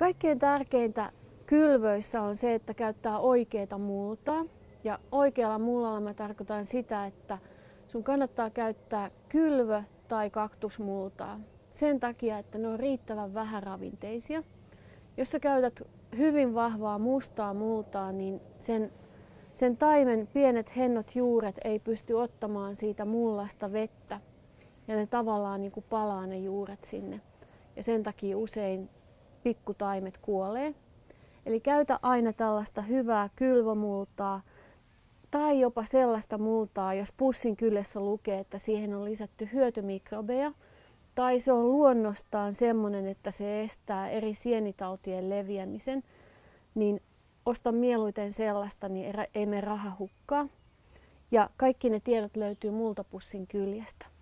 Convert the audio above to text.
Kaikkein tärkeintä kylvöissä on se, että käyttää oikeaa multaa. Ja oikealla mullalla mä tarkoitan sitä, että sun kannattaa käyttää kylvö- tai kaktusmultaa. Sen takia, että ne on riittävän vähäravinteisia. Jos sä käytät hyvin vahvaa mustaa multaa, niin sen taimen pienet hennot juuret ei pysty ottamaan siitä mullasta vettä. Ja ne tavallaan niin kuin palaa ne juuret sinne. Ja sen takia usein pikkutaimet kuolee. Eli käytä aina tällaista hyvää kylvömultaa tai jopa sellaista multaa, jos pussin kyljessä lukee, että siihen on lisätty hyötymikrobeja. Tai se on luonnostaan semmoinen, että se estää eri sienitautien leviämisen, niin osta mieluiten sellaista, niin ei mene raha hukkaan. Ja kaikki ne tiedot löytyy multapussin kyljestä.